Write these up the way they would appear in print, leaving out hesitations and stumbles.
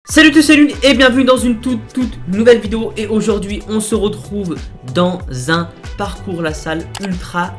Salut tous, salut et bienvenue dans une toute nouvelle vidéo. Et aujourd'hui on se retrouve dans un parcours la salle ultra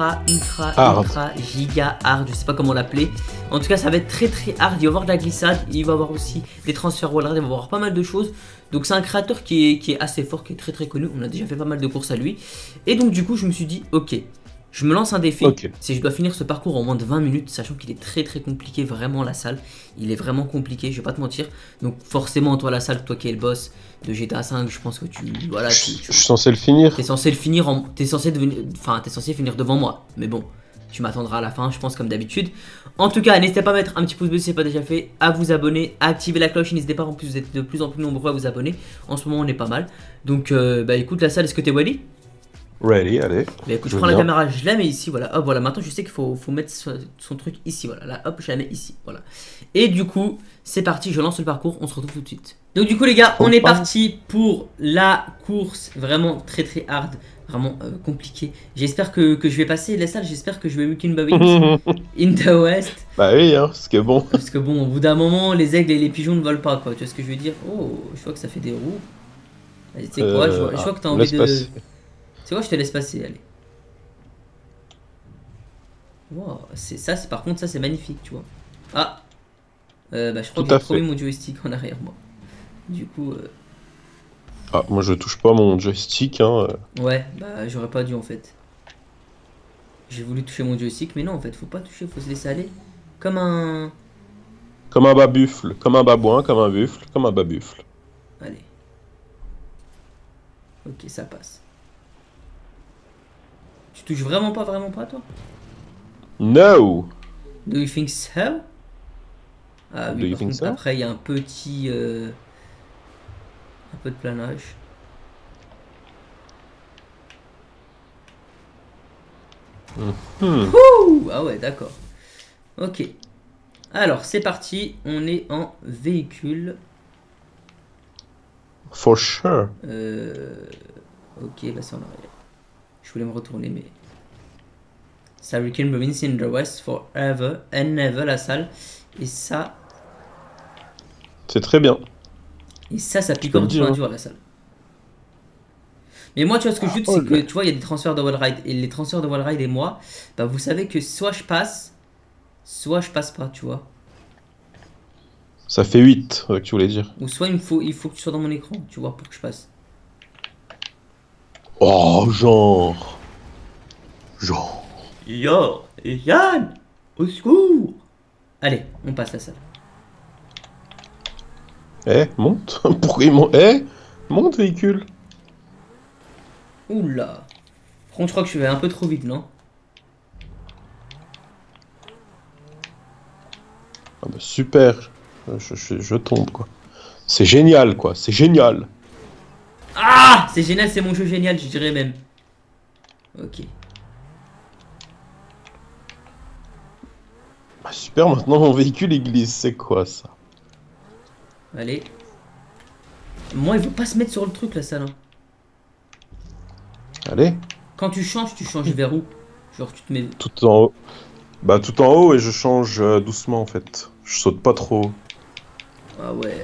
giga hard. Je sais pas comment l'appeler. En tout cas ça va être très hard. Il va y avoir de la glissade, il va y avoir aussi des transferts wall ride, il va y avoir pas mal de choses. Donc c'est un créateur qui est assez fort, qui est très connu. On a déjà fait pas mal de courses à lui. Et donc du coup je me suis dit ok, je me lance un défi, si je dois finir ce parcours en moins de 20 minutes, sachant qu'il est très compliqué, vraiment la salle, il est vraiment compliqué, je vais pas te mentir. Donc forcément toi la salle, toi qui es le boss de GTA 5, je pense que tu... Voilà, je suis censé le finir. T'es censé le finir, t'es censé finir devant moi, mais bon, tu m'attendras à la fin, je pense comme d'habitude. En tout cas, n'hésitez pas à mettre un petit pouce bleu si ce n'est pas déjà fait, à vous abonner, à activer la cloche, n'hésitez pas, en plus vous êtes de plus en plus nombreux à vous abonner. En ce moment on est pas mal, donc bah écoute la salle, est-ce que t'es ready? Ready, allez. Bah écoute, je prends la caméra, je la mets ici, voilà. Hop, voilà, maintenant je sais qu'il faut mettre son truc ici, voilà. Là, hop, je la mets ici, voilà. Et du coup, c'est parti, je lance le parcours, on se retrouve tout de suite. Donc du coup les gars, on est parti pour la course vraiment très hard, vraiment compliqué. J'espère que je vais passer la salle, j'espère que je vais weekend Bobbins in the West. Bah oui, hein, ce qui est bon. Parce que bon, au bout d'un moment, les aigles et les pigeons ne volent pas, quoi. Tu vois ce que je veux dire? Oh, je vois que ça fait des roues. Tu sais quoi, je vois que t'as envie de... Passer. C'est quoi, je te laisse passer, allez. Wow, ça, par contre, ça c'est magnifique, tu vois. Ah, bah je crois que j'ai trop mis mon joystick en arrière, moi. Du coup... Ah, moi je touche pas mon joystick, hein. Ouais, bah j'aurais pas dû en fait. J'ai voulu toucher mon joystick, mais non, en fait, faut pas toucher, faut se laisser aller. Comme un... Comme un bas-buffle, comme un babouin, comme un buffle, comme un bas-buffle. Allez. Ok, ça passe. Tu touches vraiment pas, toi? No! Do you think so? Ah oui, par contre, après il y a un petit... un peu de planage. Ah ouais, d'accord. Ok. Alors, c'est parti. On est en véhicule. For sure. Ok, bah c'est en arrière. Je voulais me retourner, mais... Ça Weekend Province in the West forever and never, la salle. Et ça... C'est très bien. Et ça pique en point dur, la salle. Mais moi, tu vois, ce que je doute, c'est que, tu vois, il y a des transferts de wall ride. Et les transferts de wall ride et moi, bah vous savez que soit je passe pas, tu vois. Ça fait 8, que tu voulais dire. Ou soit il faut que tu sois dans mon écran, tu vois, pour que je passe. Oh, genre. Yo, Yann, au secours. Allez, on passe la salle. Eh, monte. Pourquoi il monte? Eh, monte véhicule. Oula. Par contre, je crois que je vais un peu trop vite, non? Ah bah super. Je tombe, quoi. C'est génial, quoi. C'est génial. Ah, c'est génial, c'est mon jeu génial, je dirais même. Ok. Bah super, maintenant mon véhicule il glisse. C'est quoi, ça? Allez. Moi, il veut pas se mettre sur le truc, la salle. Hein. Allez. Quand tu changes vers où? Genre, tu te mets... Tout en haut. Bah tout en haut et je change doucement en fait. Je saute pas trop haut. Ah ouais.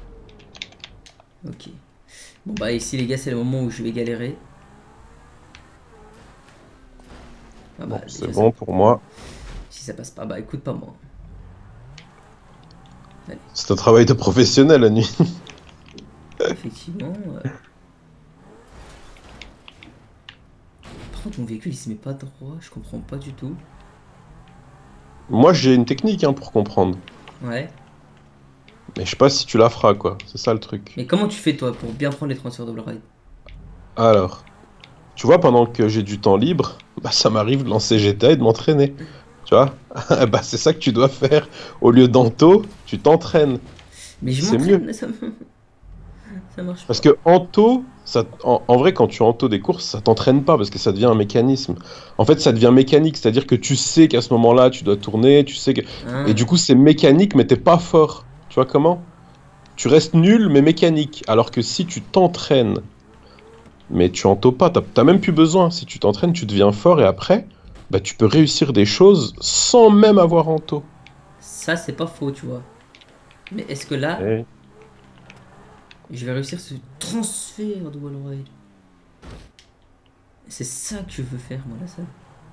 Ok. Bon bah ici les gars c'est le moment où je vais galérer. Ah bah, bon, c'est bon pour moi. Si ça passe pas, bah écoute pas moi. C'est un travail de professionnel la nuit. Effectivement. Par contre mon véhicule il se met pas droit, je comprends pas du tout. Moi j'ai une technique hein, pour comprendre. Ouais. Mais je sais pas si tu la feras quoi, c'est ça le truc. Mais comment tu fais toi pour bien prendre les transferts de wall ride? Alors, tu vois pendant que j'ai du temps libre, bah ça m'arrive de lancer GTA et de m'entraîner. Tu vois? Bah c'est ça que tu dois faire. Au lieu d'Anto, tu t'entraînes. Mais je m'entraîne, mais ça marche pas. Parce que Anto, en vrai quand tu Anto des courses, ça t'entraîne pas parce que ça devient un mécanisme. En fait ça devient mécanique, c'est-à-dire que tu sais qu'à ce moment-là tu dois tourner, tu sais que... Et du coup c'est mécanique mais t'es pas fort. Tu vois comment? Tu restes nul mais mécanique. Alors que si tu t'entraînes, mais tu Anto pas, t'as même plus besoin. Si tu t'entraînes, tu deviens fort et après, bah tu peux réussir des choses sans même avoir Anto. Ça c'est pas faux, tu vois. Mais est-ce que là... Je vais réussir ce transfert de Wallride. C'est ça que je veux faire, moi, la salle.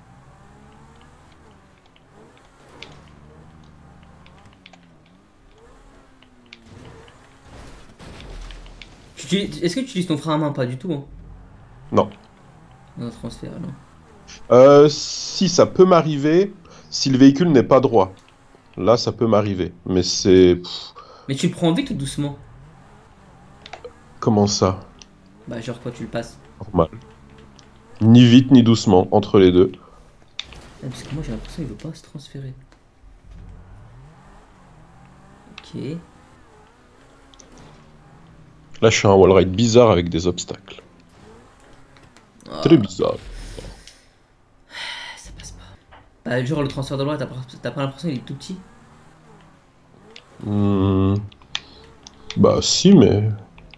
Est-ce que tu utilises ton frein à main? Pas du tout, hein. Non. Dans un transfert, non. Si, ça peut m'arriver si le véhicule n'est pas droit. Là, ça peut m'arriver. Mais c'est... Mais tu le prends vite ou doucement? Comment ça? Bah, genre quoi, tu le passes? Normal. Ni vite ni doucement, entre les deux. Ah, parce que moi, j'ai l'impression qu'il veut pas se transférer. Ok. Là, je suis un wallride bizarre avec des obstacles. Ah, Très bizarre. ça passe pas. Bah, genre, le transfert de loi, t'as pas l'impression qu'il est tout petit? Bah si, mais...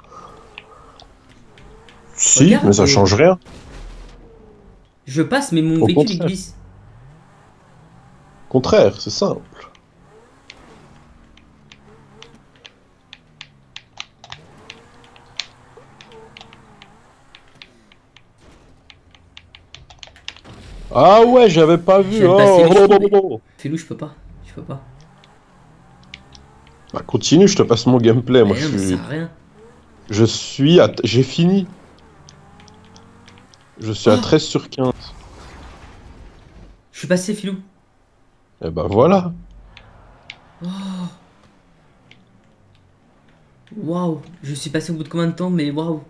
Si, Regarde, mais ça change rien. Je passe, mais mon Au véhicule il contraire. glisse. Contraire, c'est simple. Ah ouais, j'avais pas vu. Je viens de Oh, passer les oh, cheveux, oh, oh. Fais-loup, je peux pas. Je peux pas. Bah, continue, je te passe mon gameplay. Moi, Mais non, mais ça je sert à rien. suis à... J'ai fini. Je suis à 13 sur 15. Je suis passé, Filou. Et bah voilà. Waouh. Je suis passé au bout de combien de temps, mais waouh.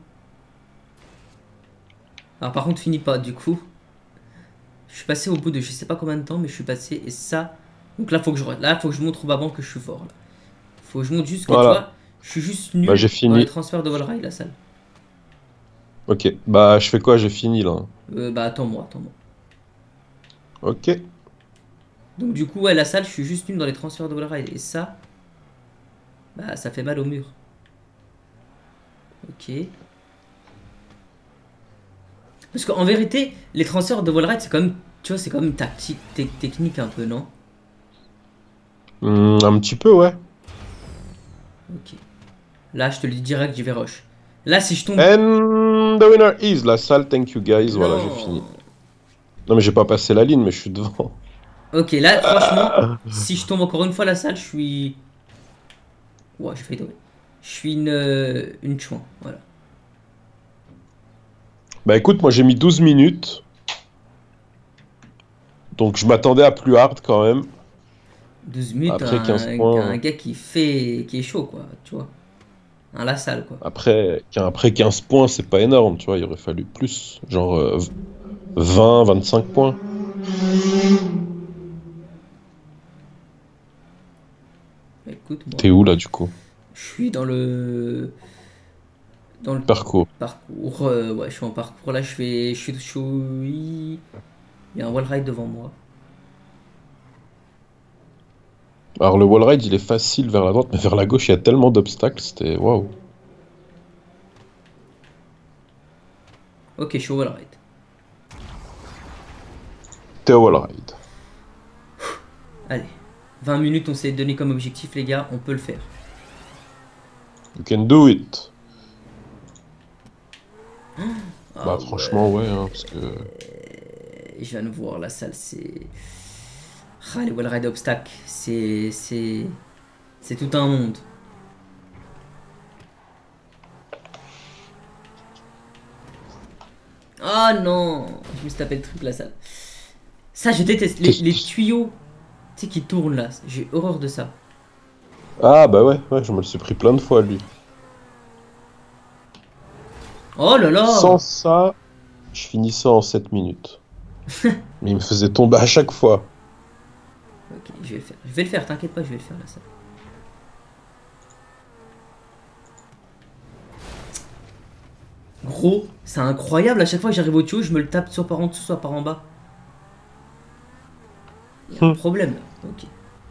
Alors, par contre, finis pas, du coup. Je suis passé au bout de je sais pas combien de temps, mais je suis passé. Et ça. Donc là, faut que je montre au Baban que je suis fort. Là. Faut que je montre juste que tu Voilà. vois, je suis juste nul Bah, j'ai dans fini. les transferts de Wallride, la salle. Ok, bah je fais quoi? J'ai fini là. Bah, attends-moi, attends-moi. Ok. Donc, du coup, ouais, la salle, je suis juste nul dans les transferts de Wallride. Et ça. Bah, ça fait mal au mur. Ok. Parce qu'en vérité, les transferts de Wallride, c'est quand même. Tu vois, c'est quand même technique un peu, non? Un petit peu, ouais. Ok. Là, je te le dis direct, j'y vais rush. Là, si je tombe. And the winner is la salle, thank you guys. Voilà, j'ai Non. fini. Non, mais j'ai pas passé la ligne, mais je suis devant. Ok, là, franchement, si je tombe encore une fois la salle, je suis. Ouais, j'ai failli tomber. Je suis une chouin, voilà. Bah écoute, moi j'ai mis 12 minutes. Donc je m'attendais à plus hard quand même. 12 minutes, Après 15 points. un gars qui fait. Qui est chaud, quoi, tu vois. Un la salle, quoi. Après 15 points, c'est pas énorme, tu vois. Il aurait fallu plus. Genre 20, 25 points. Écoute, moi, T'es où là du coup? je suis dans le. Dans le Parcours. parcours. Ouais, je suis en parcours. Là, je suis. Il y a un wallride devant moi. Alors le wallride il est facile vers la droite, mais vers la gauche il y a tellement d'obstacles, c'était waouh. Ok, je suis au wallride. T'es au wallride. Allez. 20 minutes, on s'est donné comme objectif, les gars. On peut le faire. You can do it. Ah Bah franchement ouais, hein, parce que... Je viens de voir la salle, c'est. Ah, les wallride obstacles, c'est tout un monde. Ah non, je me suis tapé le truc la salle. Ça, je déteste les tuyaux, tu sais, qui tournent là. J'ai horreur de ça. Ah bah ouais, je me le suis pris plein de fois lui. Oh là là. Sans ça, je finis ça en 7 minutes. Mais il me faisait tomber à chaque fois. Ok, je vais le faire. Je vais le faire, t'inquiète pas, je vais le faire la salle. Gros, c'est incroyable, à chaque fois que j'arrive au tuyau, je me le tape soit par en dessous, soit par en bas. Il y a un problème là, ok.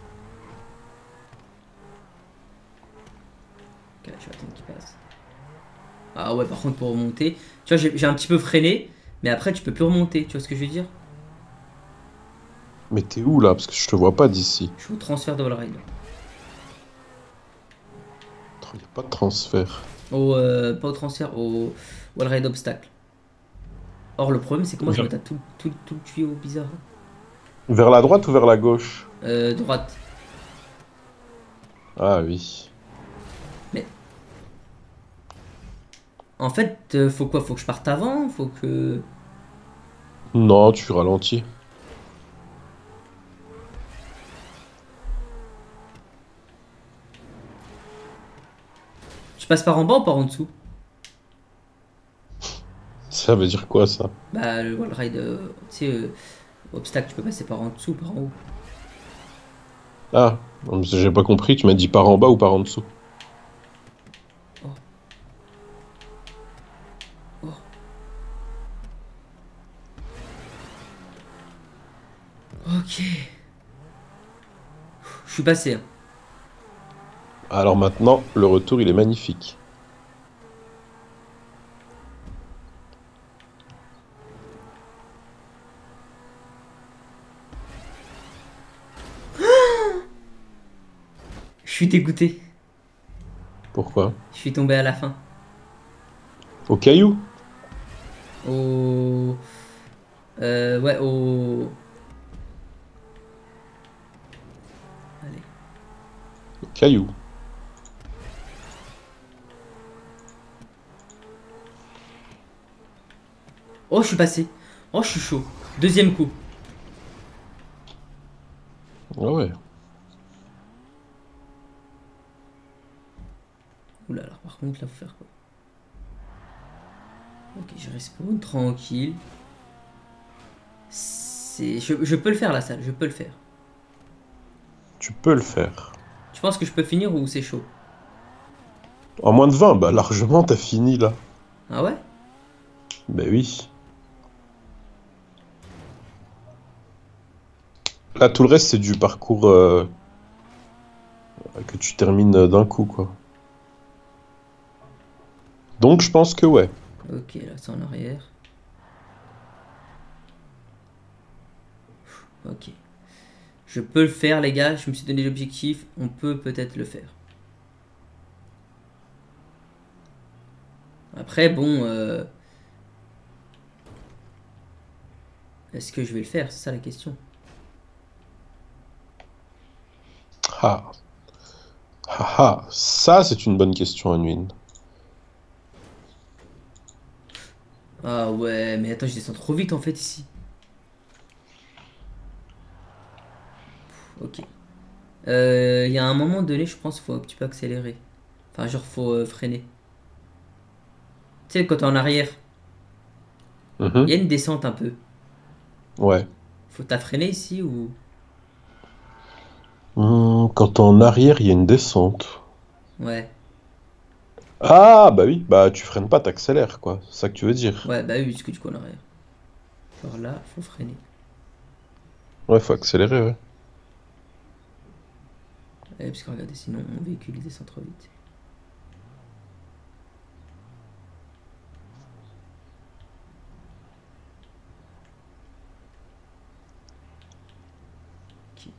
Ok, je vais attendre qu'il passe. Ah ouais, par contre, pour remonter, tu vois, j'ai un petit peu freiné, mais après, tu peux plus remonter, tu vois ce que je veux dire? Mais t'es où là? Parce que je te vois pas d'ici. Je suis au transfert de wallride. Il n'y a pas de transfert. Pas au transfert, au wall ride obstacle. Or, le problème, c'est que moi, je me tape tout le tuyau bizarre. Vers la droite ou vers la gauche? Droite. Ah oui. Mais. En fait, faut quoi? Faut que je parte avant? Faut que. Non, tu ralentis. Je passe par en bas ou par en dessous? Ça veut dire quoi ça? Bah, le wall ride, tu sais, obstacle, tu peux passer par en dessous, par en haut. Ah, j'ai pas compris, tu m'as dit par en bas ou par en dessous? Oh. Oh. Ok. Je suis passé. Hein. Alors maintenant, le retour il est magnifique. Je suis dégoûté. Pourquoi? Je suis tombé à la fin. Au caillou? Au. Ouais, au. Allez. Au caillou. Oh, je suis passé. Oh, je suis chaud. Deuxième coup. Ah ouais. Oula, alors par contre, là, faut faire quoi? Ok, je respawn tranquille. Je peux le faire la salle, je peux le faire. Tu peux le faire. Tu penses que je peux finir ou c'est chaud? En moins de 20, bah largement t'as fini là. Ah ouais? Bah oui. Là tout le reste c'est du parcours que tu termines d'un coup quoi. Donc je pense que ouais. Ok, là c'est en arrière. Ok. Je peux le faire les gars, je me suis donné l'objectif, on peut peut-être le faire. Après bon, est-ce que je vais le faire? C'est ça la question. Ah. Ah ah. Ça c'est une bonne question Anouine. Ah ouais, mais attends, je descends trop vite en fait ici. Ok. Il y a un moment donné, je pense, faut que tu peux accélérer. Enfin, genre, faut freiner. Tu sais, quand t'es en arrière, il y Mhm. a une descente un peu. Ouais. Faut t'as freiné ici ou. Quand t'es en arrière, il y a une descente. Ouais. Ah bah oui, bah tu freines pas, t'accélères quoi. C'est ça que tu veux dire. Ouais, bah oui, parce que du coup en arrière. Genre là, faut freiner. Ouais, faut accélérer, ouais. Parce que regardez, sinon mon véhicule il descend trop vite. Ok.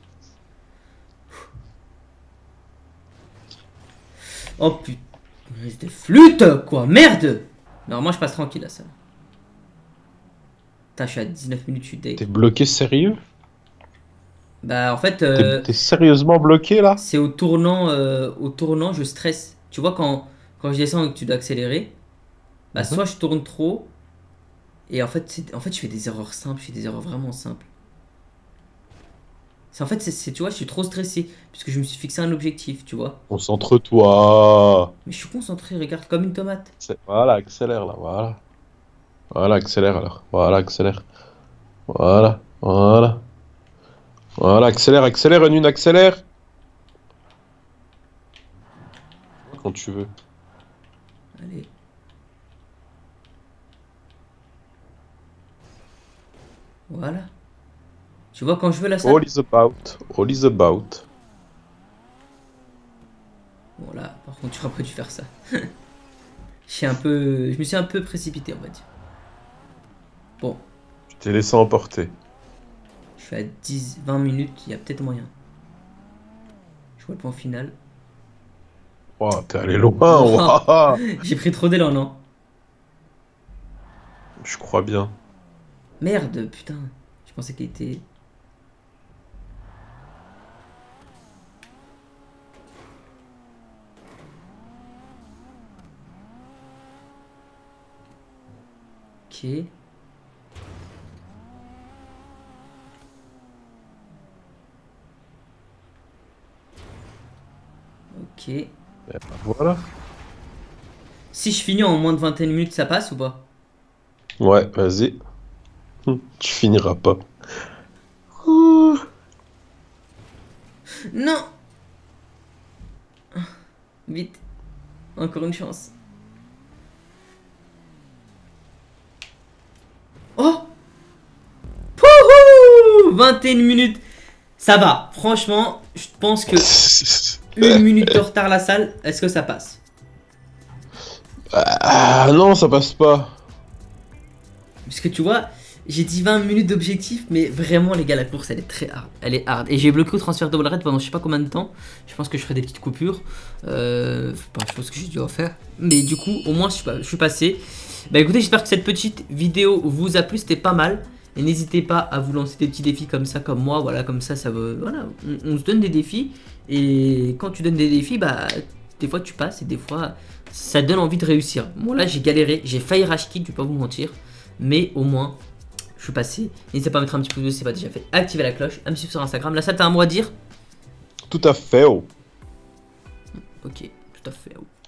Oh putain, des flûtes quoi, merde! Non, moi je passe tranquille à ça. Putain, je suis à 19 minutes, je suis T'es deg. bloqué sérieux? Bah en fait, T'es sérieusement bloqué là? c'est au tournant, je stresse. Tu vois, quand je descends et que tu dois accélérer, bah Mhm. soit je tourne trop, et en fait je fais des erreurs simples, je fais des erreurs vraiment simples. En fait, tu vois, je suis trop stressé, puisque je me suis fixé un objectif, tu vois. Concentre-toi. Mais je suis concentré, regarde, comme une tomate. Voilà, accélère là, voilà. Voilà, accélère alors. Voilà, accélère. Voilà, voilà. Voilà, accélère, accélère, une accélère. Quand tu veux. Allez. Voilà. Tu vois quand je veux la All salle? is about. All is about. Bon là, par contre, tu aurais pas dû faire ça. Je me suis un peu précipité, on va dire. Bon, Tu t'es laissé emporter. je suis à 20 minutes, il y a peut-être moyen. Je vois le point final. Oh, t'es allé loin, ouah. J'ai pris trop d'élan, non? Je crois bien. Merde, putain. Je pensais qu'il était... Ok. Ok. Voilà. Si je finis en moins de 21 minutes, ça passe ou pas? Ouais, vas-y. Tu finiras pas. Ouh. Non! Vite. Encore une chance. Oh! Pouhou! 21 minutes. Ça va. Franchement, je pense que 1 minute de retard la salle, est-ce que ça passe? Ah non, ça passe pas. Parce que tu vois, j'ai dit 20 minutes d'objectif, mais vraiment les gars, la course elle est très hard. Elle est hard. Et j'ai bloqué au transfert double raid pendant je sais pas combien de temps. Je pense que je ferai des petites coupures. Je pense que j'ai dû en faire. Mais du coup, au moins je suis passé. Bah écoutez, j'espère que cette petite vidéo vous a plu, c'était pas mal. Et n'hésitez pas à vous lancer des petits défis comme ça, comme moi. Voilà, comme ça veut. Voilà, on se donne des défis. Et quand tu donnes des défis, bah des fois tu passes et des fois ça donne envie de réussir. Bon là j'ai galéré, j'ai failli rage quit, je vais pas vous mentir. Mais au moins, je suis passé. N'hésitez pas à mettre un petit pouce bleu si c'est pas déjà fait. Activez la cloche, un petit peu sur Instagram. Là, ça t'as un mot à dire? Tout à fait. Oh. Ok, tout à fait.